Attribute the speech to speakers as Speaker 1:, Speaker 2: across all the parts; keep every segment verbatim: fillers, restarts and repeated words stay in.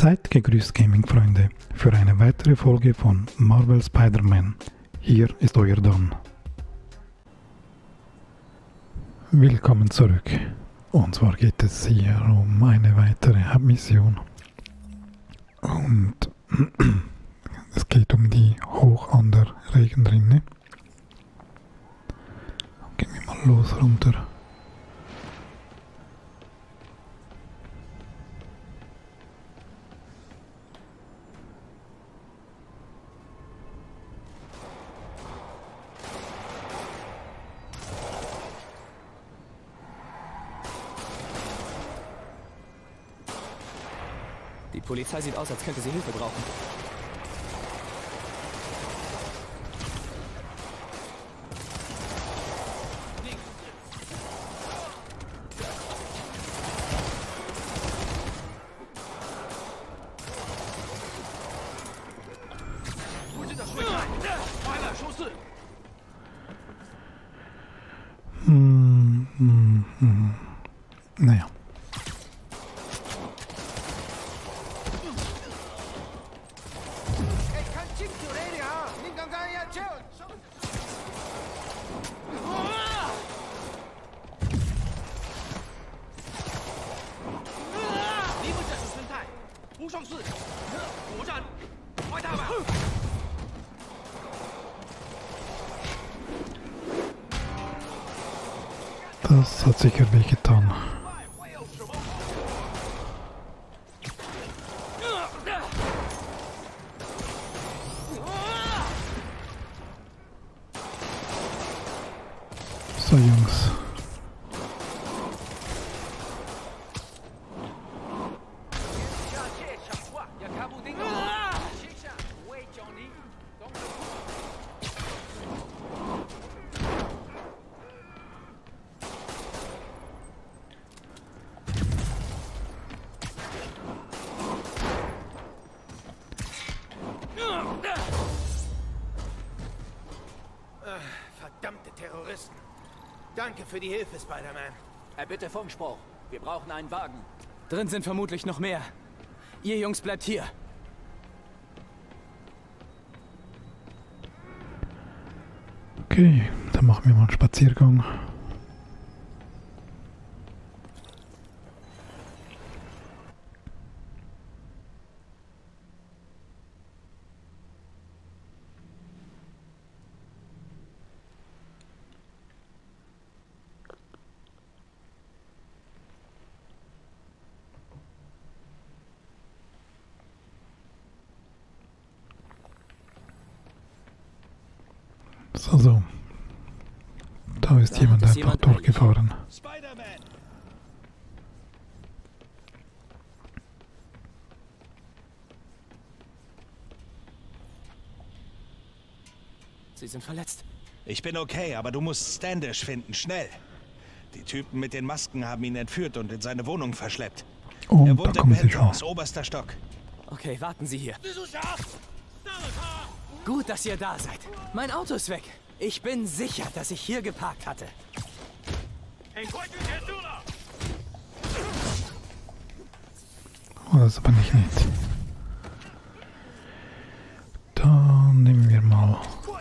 Speaker 1: Seid gegrüßt, Gaming-Freunde, für eine weitere Folge von Marvel Spider-Man. Hier ist euer Don. Willkommen zurück. Und zwar geht es hier um eine weitere Hauptmission. Und es geht um die Hoch an der Regenrinne. Gehen wir mal los runter.
Speaker 2: Die Polizei sieht aus, als könnte sie Hilfe brauchen.
Speaker 1: Hm, hm, hm. Naja. Das hat sicher wehgetan. So, Jungs.
Speaker 3: Verdammte Terroristen. Danke für die Hilfe, Spider-Man.
Speaker 2: Äh, bitte Funkspruch. Wir brauchen einen Wagen. Drin sind vermutlich noch mehr. Ihr Jungs bleibt hier.
Speaker 1: Okay, dann machen wir mal einen Spaziergang. So, so. Da ist
Speaker 2: Da
Speaker 1: jemand
Speaker 2: ist
Speaker 1: einfach
Speaker 2: jemand
Speaker 1: durchgefahren.
Speaker 3: Spider-Man!
Speaker 2: Sie sind verletzt.
Speaker 4: Ich bin okay, aber du musst Standish finden, schnell. Die Typen mit den Masken haben ihn entführt und in seine Wohnung verschleppt. er
Speaker 1: Und da
Speaker 4: wohnt im
Speaker 1: kommen sie schon.
Speaker 4: Penthouse, oberster Stock.
Speaker 2: Okay, warten Sie hier. Gut, dass ihr da seid. Mein Auto ist weg. Ich bin sicher, dass ich hier geparkt hatte.
Speaker 1: Oh, das ist aber nicht nett. Dann nehmen wir mal.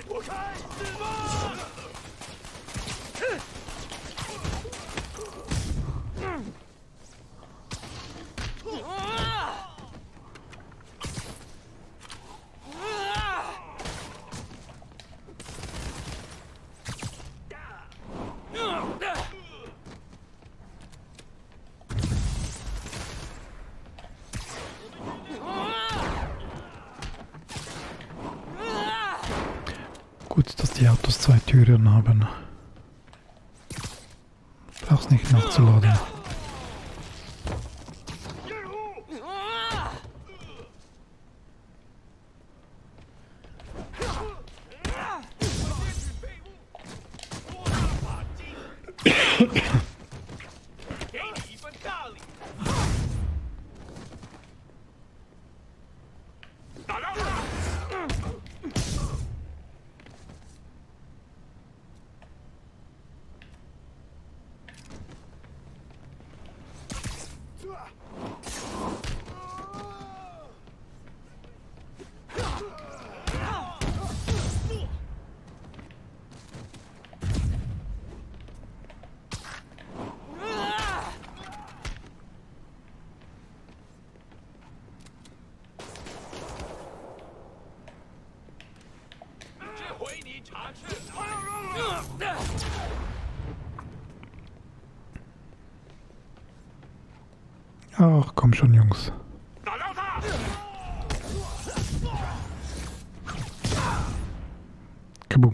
Speaker 1: Gut, dass die Autos zwei Türen haben. Brauchst nicht nachzuladen. Ach, komm schon, Jungs. Kaboom.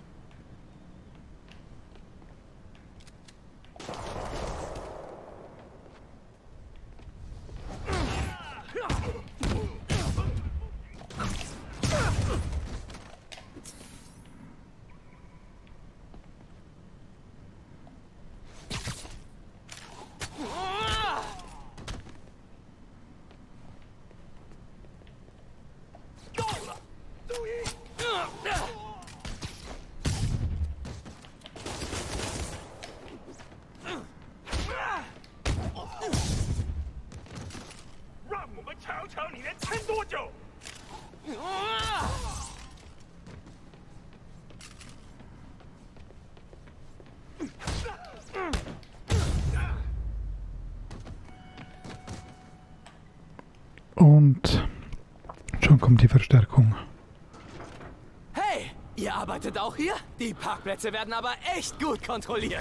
Speaker 1: Und schon kommt die Verstärkung.
Speaker 2: Hey, ihr arbeitet auch hier? Die Parkplätze werden aber echt gut kontrolliert.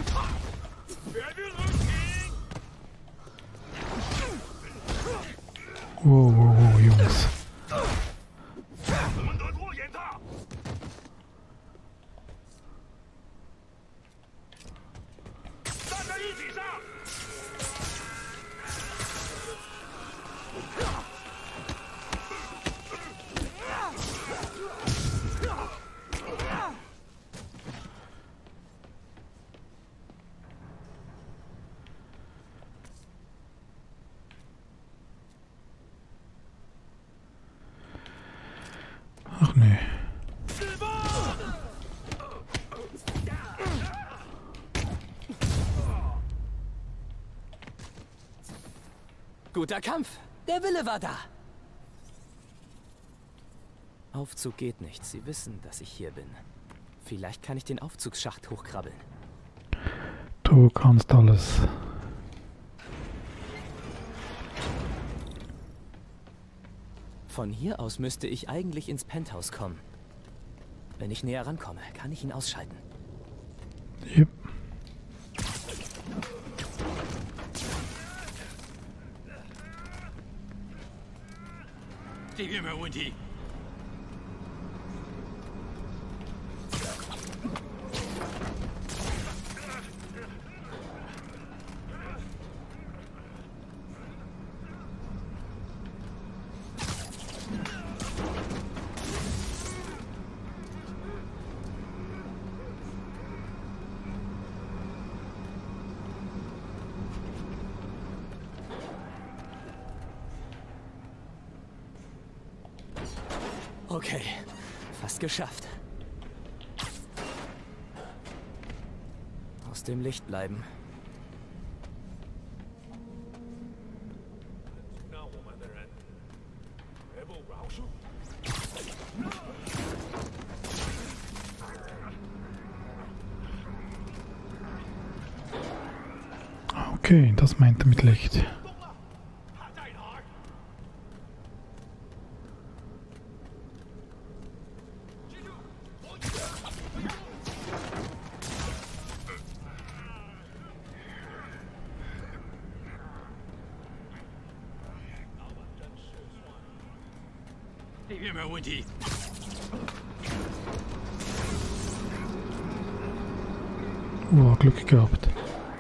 Speaker 1: Wow, wow, wow, Jungs. Ach nee.
Speaker 2: Guter Kampf. Der Wille war da. Aufzug geht nicht. Sie wissen, dass ich hier bin. Vielleicht kann ich den Aufzugsschacht hochkrabbeln.
Speaker 1: Du kannst alles.
Speaker 2: Von hier aus müsste ich eigentlich ins Penthouse kommen. Wenn ich näher rankomme, kann ich ihn ausschalten.
Speaker 1: Yep.
Speaker 2: Okay, fast geschafft. Aus dem Licht bleiben.
Speaker 1: Okay, das meint er mit Licht. Oh, Glück gehabt.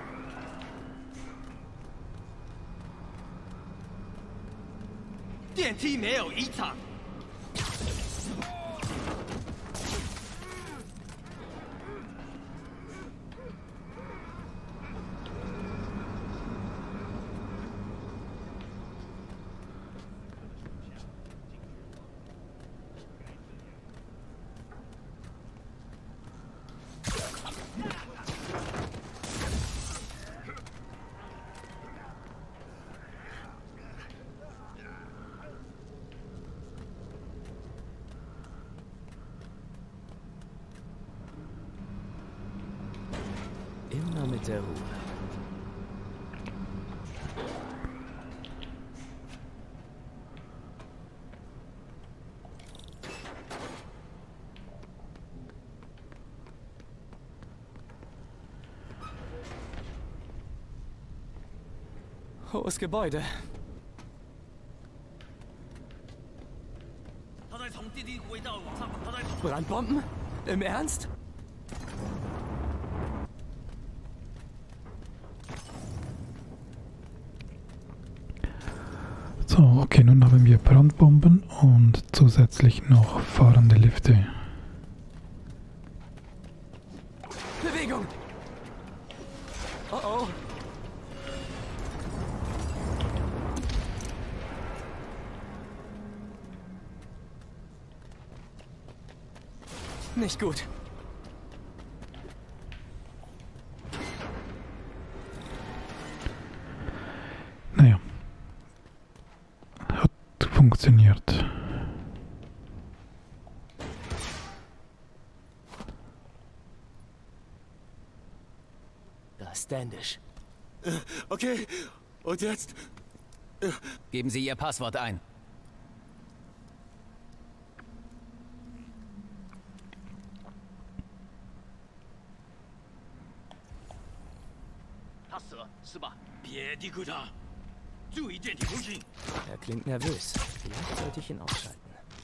Speaker 2: Immer mit der Ruhe. Hohes Gebäude. Brandbomben? Im Ernst?
Speaker 1: So, okay, nun haben wir Brandbomben und zusätzlich noch fahrende Lifte.
Speaker 2: Bewegung! Oh oh. Nicht gut.
Speaker 1: Naja. Hat funktioniert.
Speaker 2: Da ist Standish.
Speaker 5: Okay, und jetzt?
Speaker 2: Geben Sie Ihr Passwort ein. Er klingt nervös. Vielleicht sollte ich ihn ausschalten.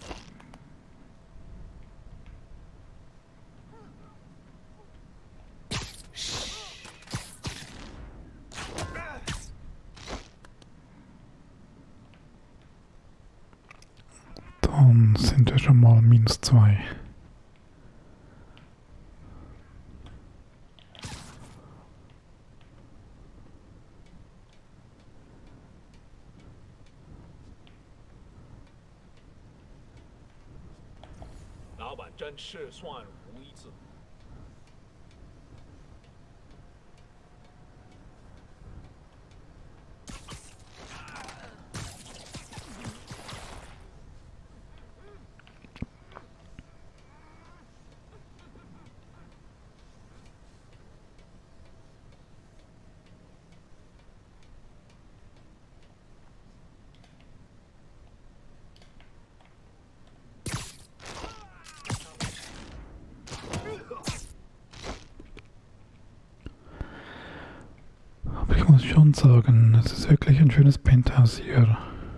Speaker 1: Dann sind wir schon mal minus zwei. Aber ich muss schon sagen, es ist wirklich ein schönes Penthouse hier.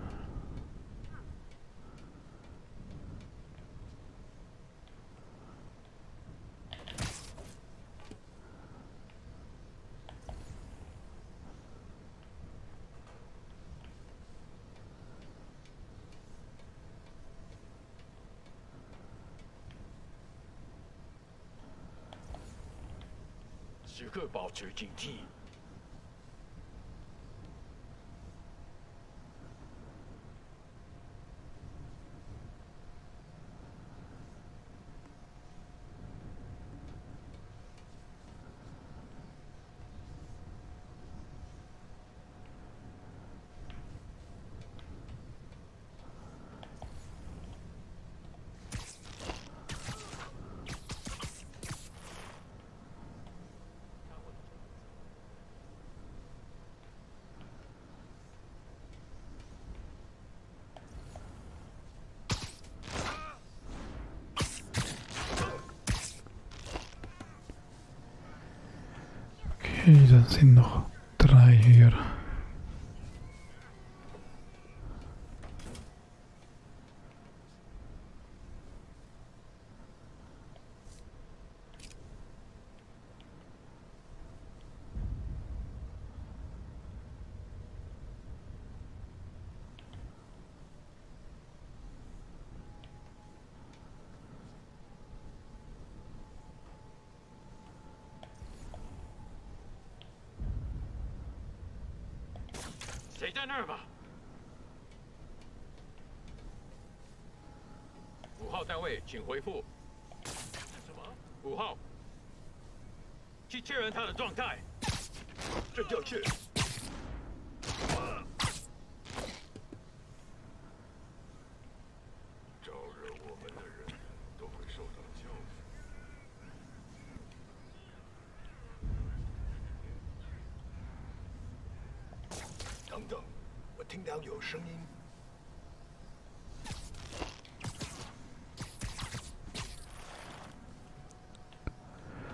Speaker 1: Okay, dann sind noch drei hier.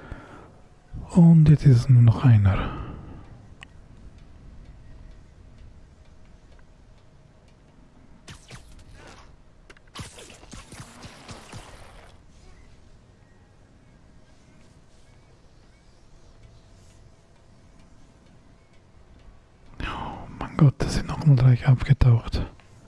Speaker 1: Und jetzt ist es nur noch einer. Gott, da sind nochmal drei aufgetaucht.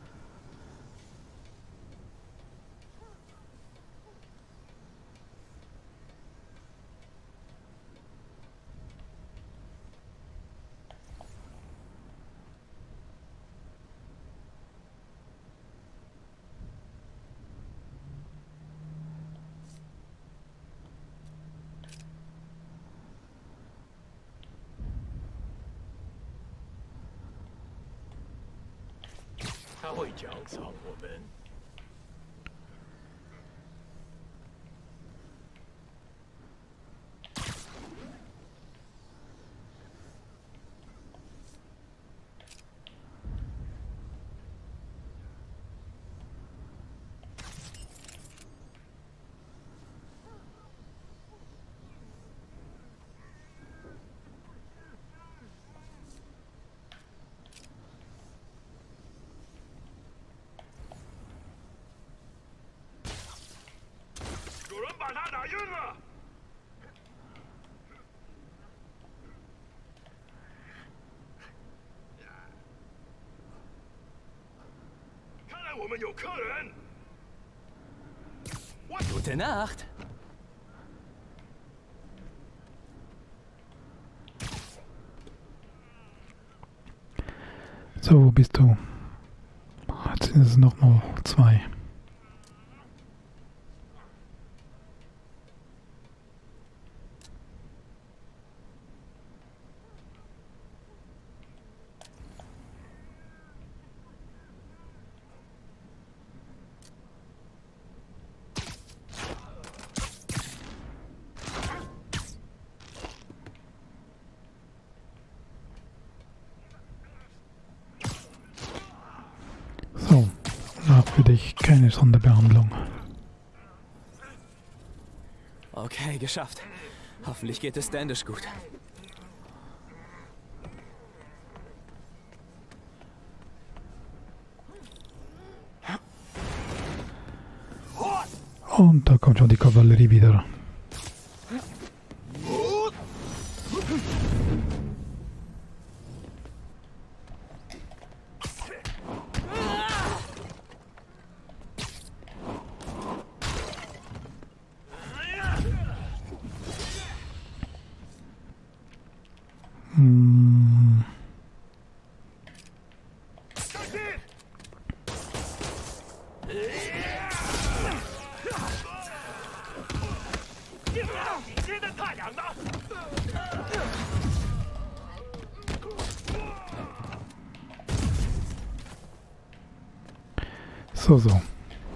Speaker 2: Gute Nacht.
Speaker 1: So, wo bist du? Jetzt sind es nochmal zwei. So, nach für dich keine Sonderbehandlung.
Speaker 2: Okay, geschafft. Hoffentlich geht es Standish gut.
Speaker 1: Und da kommt schon die Kavallerie wieder. Hm. So, so.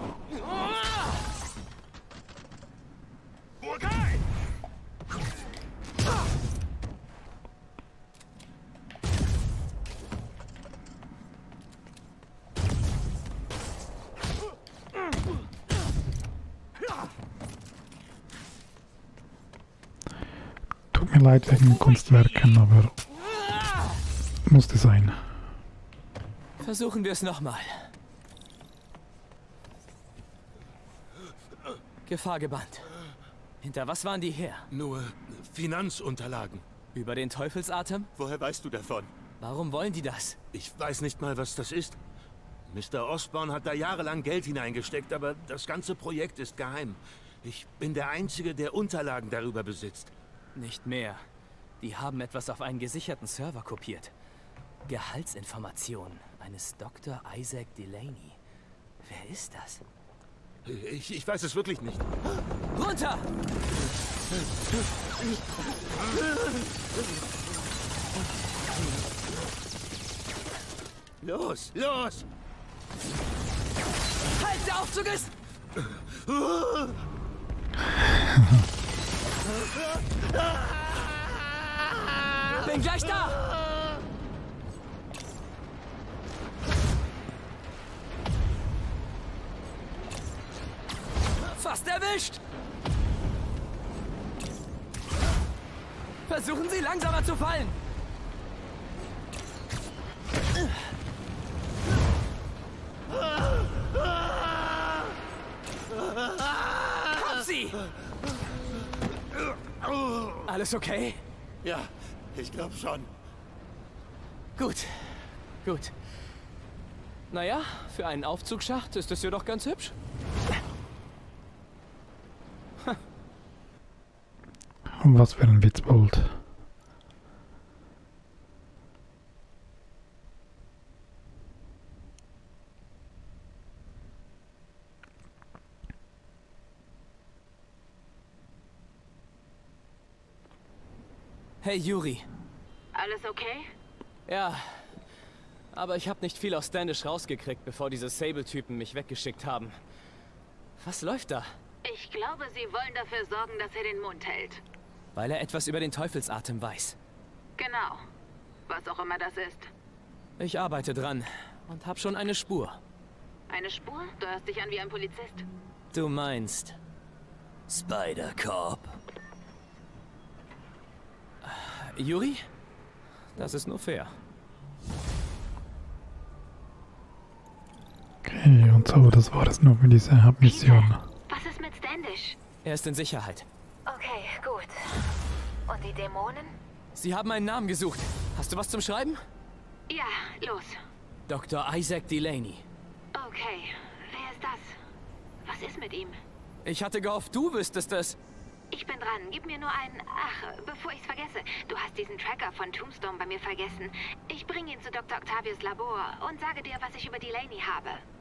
Speaker 1: Tut mir leid wegen den Kunstwerken, aber musste sein.
Speaker 2: Versuchen wir es nochmal. Gefahr gebannt. Hinter was waren die her?
Speaker 5: Nur Finanzunterlagen.
Speaker 2: Über den Teufelsatem?
Speaker 5: Woher weißt du davon?
Speaker 2: Warum wollen die das?
Speaker 5: Ich weiß nicht mal, was das ist. Mister Osborn hat da jahrelang Geld hineingesteckt, aber das ganze Projekt ist geheim. Ich bin der Einzige, der Unterlagen darüber besitzt.
Speaker 2: Nicht mehr. Die haben etwas auf einen gesicherten Server kopiert. Gehaltsinformationen eines Doktor Isaac Delaney. Wer ist das?
Speaker 5: Ich, ich weiß es wirklich nicht.
Speaker 2: Runter!
Speaker 5: Los, los!
Speaker 2: Halt, der Aufzug ist! Bin gleich da! Fast erwischt! Versuchen Sie langsamer zu fallen! Kommt sie! Alles okay?
Speaker 5: Ja, ich glaube schon.
Speaker 2: Gut. gut. Naja, für einen Aufzugsschacht ist es ja doch ganz hübsch.
Speaker 1: Was für ein Witzbold.
Speaker 2: Hey, Yuri.
Speaker 6: Alles okay?
Speaker 2: Ja, aber ich habe nicht viel aus Standish rausgekriegt, bevor diese Sable-Typen mich weggeschickt haben. Was läuft da?
Speaker 6: Ich glaube, sie wollen dafür sorgen, dass er den Mund hält.
Speaker 2: Weil er etwas über den Teufelsatem weiß.
Speaker 6: Genau. Was auch immer das ist.
Speaker 2: Ich arbeite dran und habe schon eine Spur.
Speaker 6: Eine Spur? Du hörst dich an wie ein Polizist.
Speaker 2: Du meinst Spider-Cop. Yuri? Das ist nur fair.
Speaker 1: Okay, und so, das war es nur für diese Hauptmission.
Speaker 6: Was ist mit Standish?
Speaker 2: Er ist in Sicherheit.
Speaker 6: Okay, gut. Und die Dämonen?
Speaker 2: Sie haben einen Namen gesucht. Hast du was zum Schreiben?
Speaker 6: Ja, los.
Speaker 2: Doktor Isaac Delaney.
Speaker 6: Okay, wer ist das? Was ist mit ihm?
Speaker 2: Ich hatte gehofft, du wüsstest es.
Speaker 6: Ich bin dran. Gib mir nur einen... Ach, bevor ich's vergesse. Du hast diesen Tracker von Tombstone bei mir vergessen. Ich bringe ihn zu Doktor Octavius Labor und sage dir, was ich über Delaney habe.